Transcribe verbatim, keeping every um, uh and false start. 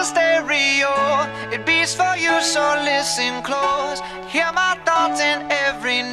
a stereo, it beats for you, so listen close. Hear my thoughts in every